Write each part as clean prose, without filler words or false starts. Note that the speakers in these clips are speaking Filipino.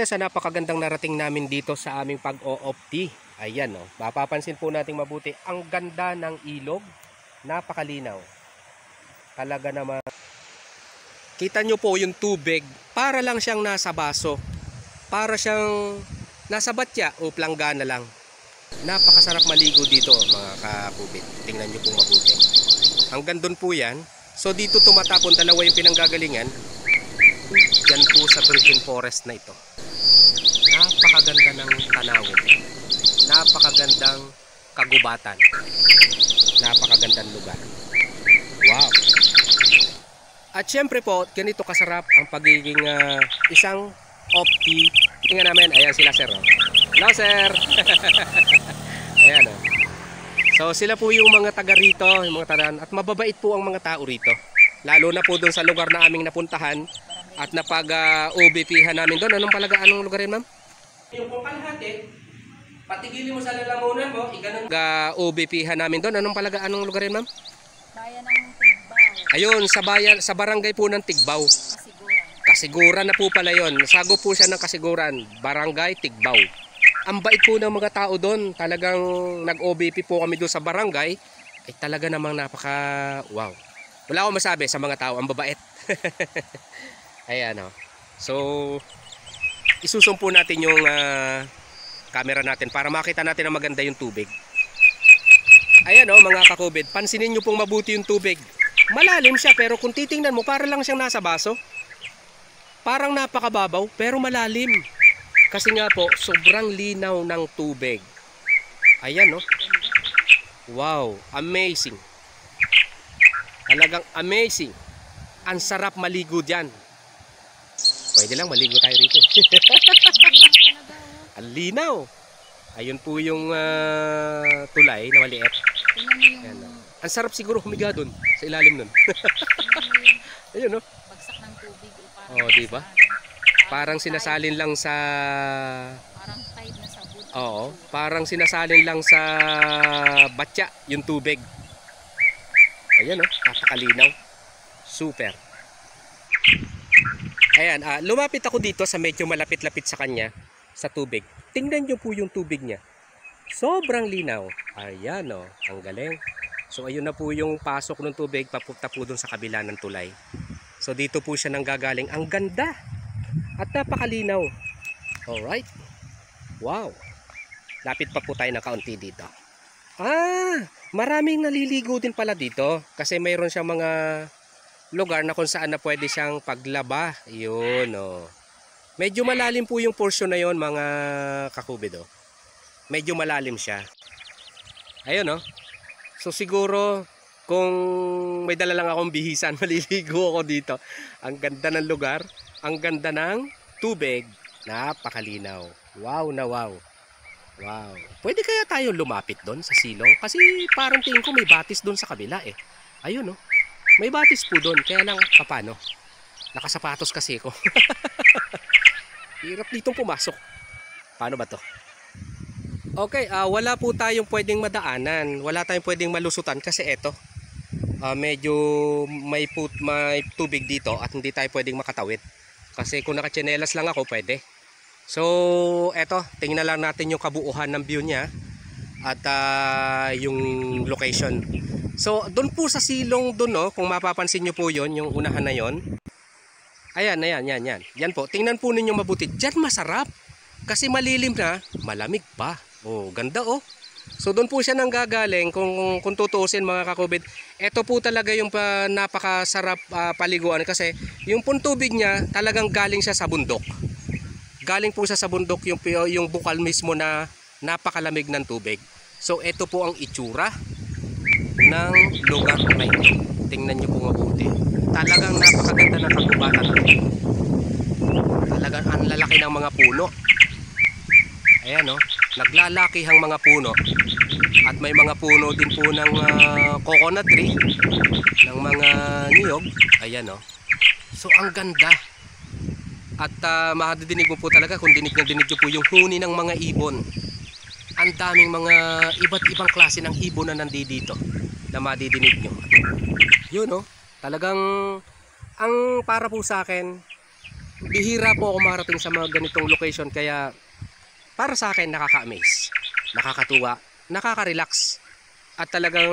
sa napakagandang narating namin dito sa aming pag-o-opti. Ayan o, mapapansin po natin mabuti ang ganda ng ilog, napakalinaw. Talaga naman. Kita nyo po yung tubig, para lang siyang nasa baso. Para siyang nasa batya o planggana lang. Napakasarap maligo dito mga kakubit. Tingnan nyo po mabuti. Hanggang doon po yan. So dito tumatapon, dalawa yung pinanggagalingan. Diyan po sa virgin forest na ito. Napakaganda ng tanawin. Napakagandang kagubatan. Napakagandang lugar. Wow! At syempre po, ganito kasarap ang pagiging isang opti. Tingnan namin, ayan sila sir. Oh. Hello sir! Ayan o. So sila po yung mga taga rito, yung mga tanan. At mababait po ang mga tao rito. Lalo na po doon sa lugar na aming napuntahan. At napag-OBP-han namin doon. Anong lugar yun ma'am? Yung pangkalahati, patigilin mo sa lalamunan mo, iganon. OBP-han namin doon. Anong lugar yun ma'am? Bayan ng Tigbaw. Ayun, sa barangay po ng Tigbaw. Kasiguran na po pala yun. Sago po siya ng Kasiguran, barangay Tigbaw. Ang bait po ng mga tao doon. Talagang nag-OBP po kami doon sa barangay. Ay talaga namang wow. Wala akong masabi sa mga tao, ang babait. Ayan o. So, isusumpo natin yung camera natin para makita natin na maganda yung tubig. Ayan o mga kakubid, pansinin nyo pong mabuti yung tubig. Malalim siya pero kung titingnan mo, para lang siyang nasa baso. Parang napakababaw pero malalim. Kasi nga po, sobrang linaw ng tubig. Ayan o. Wow, amazing. Talagang amazing. Ang sarap maligo dyan. Pwede lang maligo tayo rito. Ang linaw. Ayun po yung tulay na maliit. Ayan, ang sarap siguro humiga dun, sa ilalim nun. Ayun no. Bagsak ng tubig. Oh, diba? Parang sinasalin lang sa... Parang tide na sabon. Oo, parang sinasalin lang sa batya yung tubig. Ayan no, napakalinaw. Super. Ayan, lumapit ako dito sa medyo malapit-lapit sa kanya, sa tubig. Tingnan nyo po yung tubig niya. Sobrang linaw. Ayan o, ang galing. So ayun na po yung pasok ng tubig, papunta po dun sa kabila ng tulay. So dito po siya nanggagaling. Ang ganda. At napakalinaw. Alright. Wow. Lapit pa po tayo na kaunti dito. Maraming naliligo din pala dito. Kasi mayroon siyang mga lugar na kung saan na pwede siyang paglaba. Yun o. Medyo malalim po yung portion na yon mga kakubid o. Medyo malalim siya. Ayun o. So siguro kung may dala lang akong bihisan, maliligo ako dito. Ang ganda ng lugar. Ang ganda ng tubig. Napakalinaw. Wow na wow. Wow. Pwede kaya tayo lumapit doon sa silong? Kasi parang tingin ko may batis doon sa kabila eh. Ayun o. May batis po doon. Kaya lang paano? Nakasapatos kasi ko. Hirap ditong pumasok. Paano ba to? Okay, wala po tayong pwedeng madaanan. Wala tayong pwedeng malusutan kasi eto. Medyo may tubig dito at hindi tayo pwedeng makatawid. Kasi kung nakatsinelas lang ako, pwede. So, eto, tingnan lang natin yung kabuuhan ng view niya at yung location. So, doon po sa silong doon, no, kung mapapansin nyo po yon, yung unahan na yon. Ayan, yan. Yan po, tingnan po ninyo mabuti. Diyan masarap. Kasi malilim na, malamig pa. Oh, ganda oh. So doon po siya nanggagaling kung tutuusin mga kakubid. Ito po talaga yung napakasarap paliguan kasi yung tubig niya talagang galing siya sa bundok. Galing po siya sa bundok yung bukal mismo na napakalamig ng tubig. So ito po ang itsura ng lugar na ito. Tingnan niyo po mabuti. Talagang napakaganda ng kagubatan. Talagang ang lalaki ng mga puno. Ayan o, naglalakihang mga puno. At may mga puno din po ng coconut tree, ng mga niyog. Ayan o. So ang ganda. At makadidinig mo po talaga kung dinig na dinig nyo po yung huni ng mga ibon. Ang daming mga iba't ibang klase ng ibon na nandito na madidinig nyo. Yun o, talagang ang para po sa akin, bihira po ako marating sa mga ganitong location, kaya para sa akin nakaka-amaze, nakakatuwa, nakaka-relax, at talagang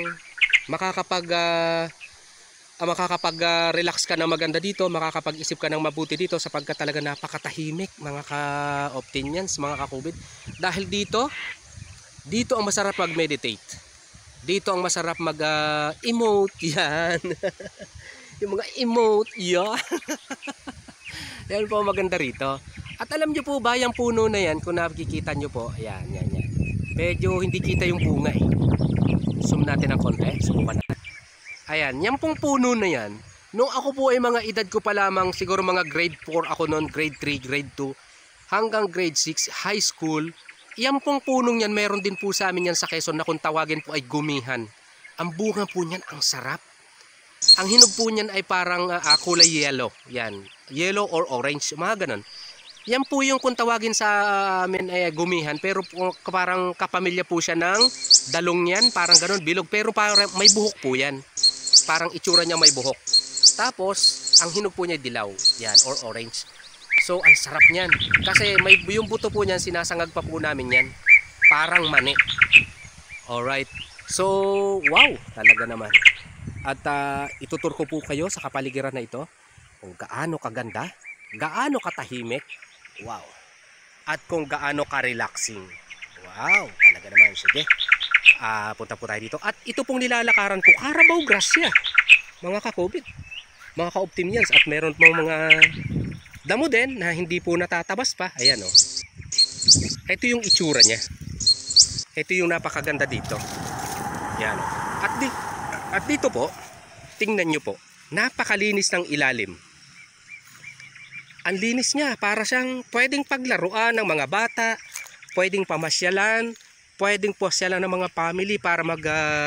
makakapag-relax ka na maganda dito, makakapag-isip ka ng mabuti dito, sapagkat talaga napakatahimik mga ka-Optinians, mga ka-COVID. Dahil dito ang masarap mag-meditate. Dito ang masarap mag-emote, yan. Yung mga emote, yan. Yan po maganda rito. At alam nyo po ba, yung puno na yan, kung nakikita nyo po, yan. Medyo hindi kita yung bunga eh. Zoom natin ng konti, subukan natin. Ayan, yan pong puno na yan. Nung ako po ay mga edad ko pa lamang, siguro mga grade 4 ako noon, grade 3, grade 2, hanggang grade 6, high school. Yan pong punong yan, meron din po sa amin yan sa Quezon na kung tawagin po ay gumihan. Ang bunga po niyan, ang sarap. Ang hinog po niyan ay parang kulay yellow. Yan, yellow or orange, mga ganon. Yan po yung kung tawagin sa amin ay gumihan, pero parang kapamilya po siya ng dalong yan, parang ganon, bilog, pero parang may buhok po yan. Parang itsura niya may buhok. Tapos, ang hinog po niya dilaw, yan, or orange. So, ang sarap niyan. Kasi yung buto po niyan, sinasangag pa po namin yan. Parang mani. Alright. So, wow, talaga naman. At itutur ko po kayo sa kapaligiran na ito kung gaano kaganda, gaano katahimik, wow. At kung gaano ka-relaxing. Wow, talaga naman. Sige, punta po tayo dito. At ito pong nilalakaran ko, Carabao grass siya, mga ka-COVID, mga ka-Optinians. At meron pong mga damo din na hindi po natatabas pa. Ayan o. Ito yung itsura niya. Ito yung napakaganda dito. Ayan o. At dito po, tingnan nyo po, napakalinis ng ilalim. Ang linis niya, para siyang pwedeng paglaruan ng mga bata, pwedeng pamasyalan, pwedeng pasyalan ng mga family para mag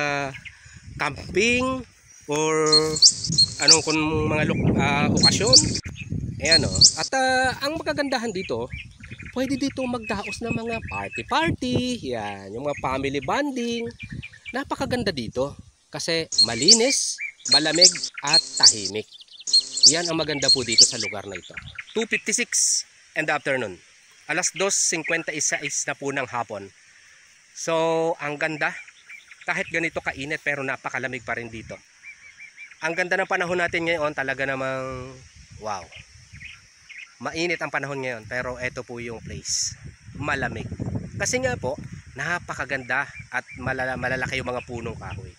camping or anong kung mga okasyon. Ayan o. At ang magagandahan dito, pwede dito magdaos ng mga party. Yan, yung mga family bonding. Napakaganda dito kasi malinis, malamig at tahimik. Yan ang maganda po dito sa lugar na ito. 2:56 in the afternoon. Alas 2:56 na po ng hapon. So, ang ganda. Kahit ganito kainit pero napakalamig pa rin dito. Ang ganda ng panahon natin ngayon, talaga namang wow. Mainit ang panahon ngayon, pero ito po yung place. Malamig. Kasi nga po, napakaganda at malalaki yung mga punong kahoy.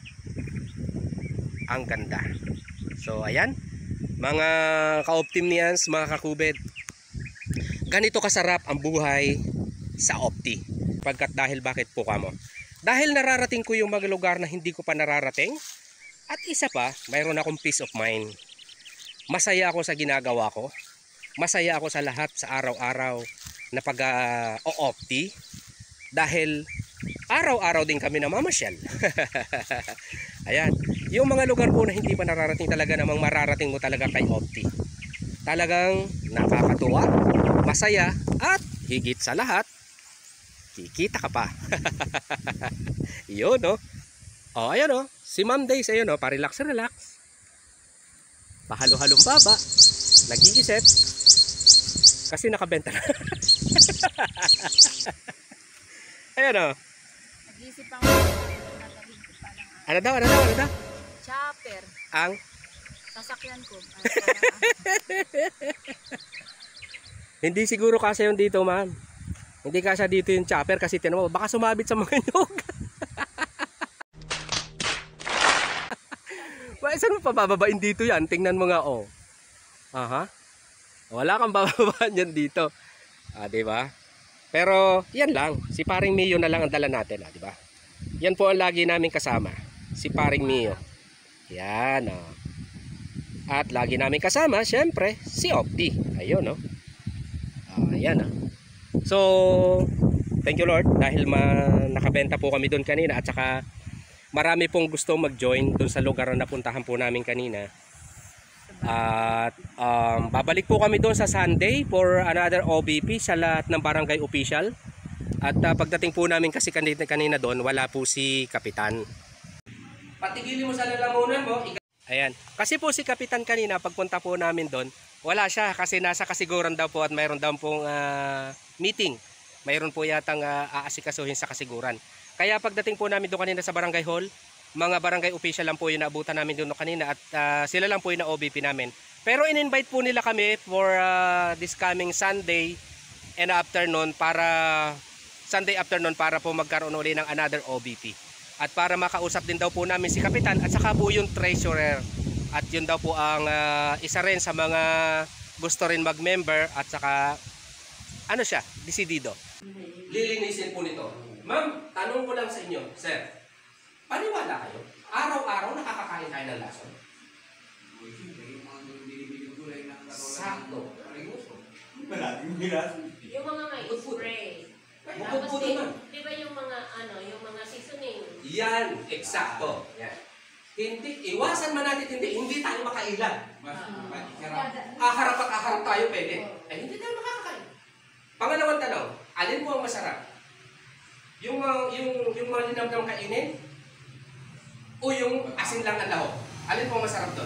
Ang ganda. So, ayan. Mga ka-Optinians, mga ka-COVID, ganito kasarap ang buhay sa Opti. Pagkat dahil bakit po kamo? Dahil nararating ko yung mga lugar na hindi ko pa nararating. At isa pa, mayroon akong peace of mind. Masaya ako sa ginagawa ko. Masaya ako sa lahat sa araw-araw na pag-Opti. Dahil araw-araw din kami namamasyal. Ayan. Yung mga lugar po na hindi pa nararating, talaga namang mararating mo talaga kay Opti. Talagang nakakatuwa, masaya, at higit sa lahat, kikita ka pa. Yun no. O ayan o, si Ma'am Days, ayun o, pa-relax. Pahalo-halong baba, nag-iisip, kasi nakabenta na. Ayan o. Nag-iisip ako natagin ko pa lang. Ano daw? Chopper. Ang? Sasakyan ko. Hindi siguro kasi yung dito, ma'am. Hindi kasi dito yung chopper kasi tinamo, baka sumabit sa mga nyog. Saan mo pabababain dito yan? Tingnan mo nga oh. Aha. Wala kang bababaan yan dito. Diba? Pero yan lang, si Paring Mio na lang ang dala natin, di ba? Yan po ang lagi namin kasama, si Paring Mio. Yan oh. At lagi namin kasama, syempre, si Opti. Ayun no. Ayan oh. So, thank you Lord dahil nakabenta po kami doon kanina at saka marami pong gusto mag-join doon sa lugar na napuntahan po namin kanina. At babalik po kami doon sa Sunday for another OBP sa lahat ng barangay official. At pagdating po namin kasi kanina doon, wala po si Kapitan. Patigilin mo sa lalamunan mo. Ayan. Kasi po si Kapitan kanina, pagpunta po namin doon, Wala siya kasi nasa kasiguran daw po at mayroon daw pong meeting. Mayroon po yatang aasikasuhin sa kasiguran. Kaya pagdating po namin doon kanina sa barangay hall, mga barangay official lang po yung naabutan namin doon kanina at sila lang po yung na-OBP namin. Pero in-invite po nila kami for this coming Sunday and afternoon para po magkaroon uli ng another OBP. At para makausap din daw po namin si Kapitan at saka po yung treasurer. At yun daw po ang isa rin sa mga gusto rin mag-member at saka ano siya, desidido. Lilinisin po nito. Ma'am, tanong ko lang sa inyo, sir. Paniwala kayo? Araw-araw nakakakain tayo ng lason? Sakto. Yung mga may spray. Bukod po naman. Di ba yung mga seasoning? Yan, eksakto. Yan. Hindi, iwasan man natin hindi tayo makailan. Aharap at aharap tayo pwede. Eh, hindi tayo makakakain. Pangalawang tanong, alin po ang masarap? Yung malinam ng kainin? O yung asin lang ang lahok? Alin po ang masarap doon?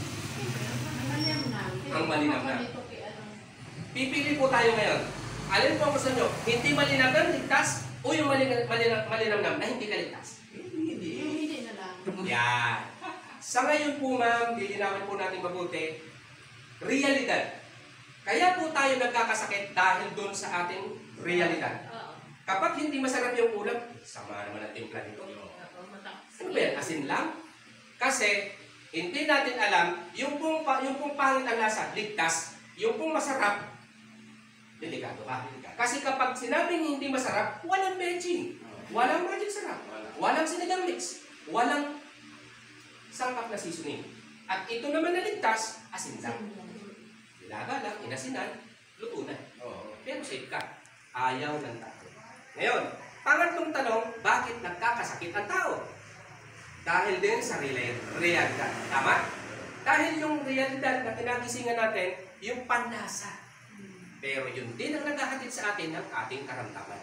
Ang malinam na. Pipili po tayo ngayon. Alin po ang gusto nyo? Hindi malinam na, ligtas? O yung malinam na hindi ka ligtas? Hindi na lang. Yan. Sa ngayon po ma'am, lilinawin po natin mabuti, realidad. Kaya po tayo nagkakasakit dahil doon sa ating realidad. Kapag hindi masarap yung ulam, sama naman ang timpla nito. Ano ba yan? Asin lang? Kasi hindi natin alam, yung pong pangit ang lasa, ligtas. Yung pong masarap, delikado ka. Kasi kapag sinabing hindi masarap, walang matching. Walang magic sarap. Walang sinigang mix. Walang sangkap na seasoning. At ito naman na ligtas, asin lang. Ilaga lang, inasinan, luto na. Pero safe ka. Ayaw ng tao. Ngayon, pangatlong tanong, bakit nagkakasakit ang tao? Dahil din sa realidad. Tama? Dahil yung realidad na kinagisingan natin, yung panlasa. Pero yun din ang naghahatid sa atin ng ating karamdaman.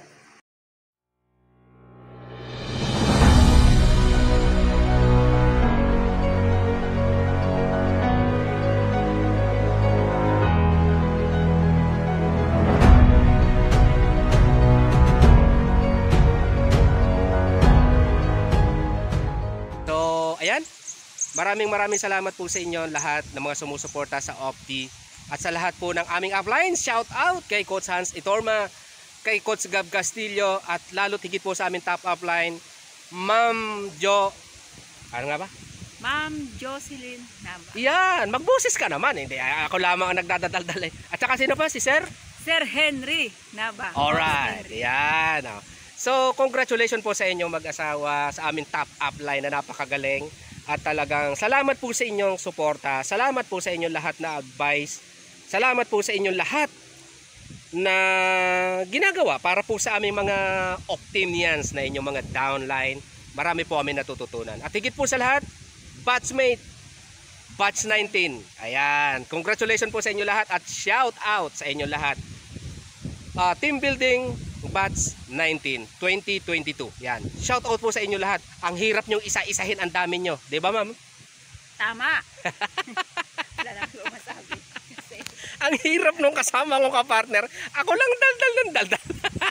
Ayan, maraming salamat po sa inyo lahat ng mga sumusuporta sa Opti at sa lahat po ng aming upline. Shout out kay Coach Hans Itorma, kay Coach Gab Castillo at lalo tigit po sa aming top upline, Ma'am Jo, ano nga ba? Ma'am Jocelyn Nava. Yan, magboses ka naman. Hindi, ako lamang ang nagdadaldal eh. At saka sino pa? Si Sir? Sir Henry Nava. Alright, yan. So, congratulations po sa inyong mag-asawa sa aming top upline na napakagaling. At talagang salamat po sa inyong suporta. Salamat po sa inyong lahat na advice. Salamat po sa inyong lahat na ginagawa para po sa aming mga Optimians na inyong mga downline. Marami po kami natututunan. At higit po sa lahat, batchmate, batch 19. Ayan, congratulations po sa inyo lahat at shout out sa inyo lahat. Team building batch 19 2022. Yan. Shout out po sa inyo lahat. Ang hirap nyo isa-isahin, ang dami nyo. 'Di ba, ma'am? Tama. Wala lang ko masabi. Ang hirap nung kasama kong ka-partner. Ako lang daldal.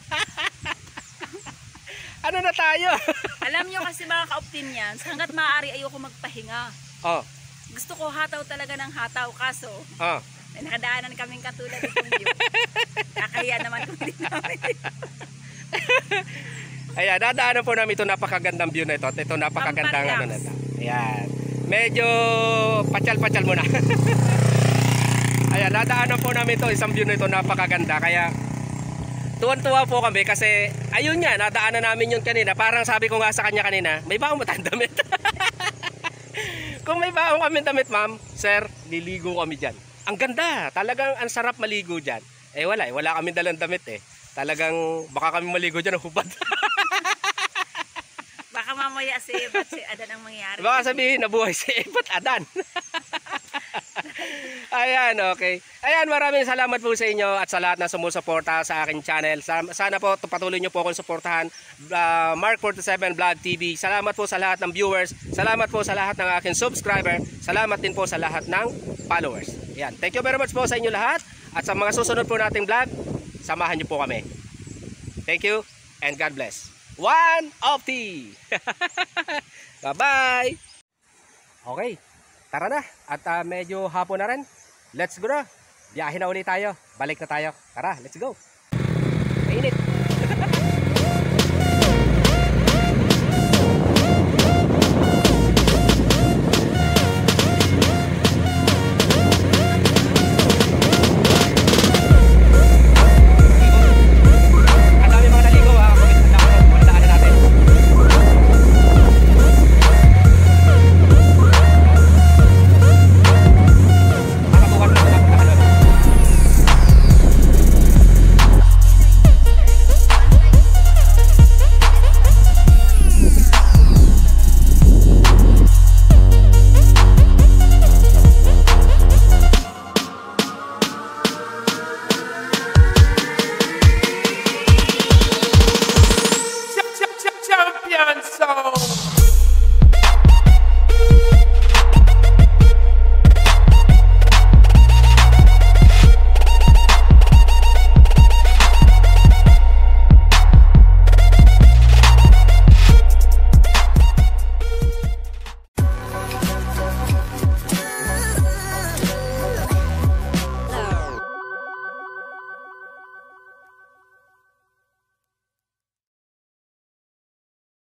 Ano na tayo? Alam nyo kasi mga ka-Optimians, hanggat maaari ayoko magpahinga. Oh. Gusto ko hataw talaga ng hataw, kaso may nakadaanan kaming katulad itong view. Kakahiya naman kung hindi namin. Ayan, dadaanan po namin ito napakagandang view na ito. Ito napakagandang ano na ito. Ayan. Medyo patsal-patsal muna. Ayan, dadaanan po namin ito. Isang view na ito napakaganda. Kaya tuwan-tuwa po kami kasi ayun nga, nadaanan namin yun kanina. Parang sabi ko nga sa kanya kanina, may baong matang damit. Kung may baong kami damit, ma'am, sir, liligo kami dyan. Ang ganda, talagang ang sarap maligo dyan. Eh wala kami dalang damit eh. Talagang baka kami maligo dyan ng hubad. Baka mamaya si Ebat, si Adan ang mangyayari. Baka sabihin nabuhay si Ebat Adan. Ayan, okay. Ayan, maraming salamat po sa inyo at sa lahat na sumusuporta sa aking channel. Sana po patuloy nyo po akong suportahan. Mark47 Vlog TV. Salamat po sa lahat ng viewers. Salamat po sa lahat ng aking subscriber. Salamat din po sa lahat ng followers. Ayan, thank you very much po sa inyo lahat. At sa mga susunod po nating vlog, samahan nyo po kami. Thank you and God bless. One of the. Bye-bye. Okay, tara na. At medyo hapon na rin. Let's go na. Biyahe na ulit tayo. Balik na tayo. Tara, let's go.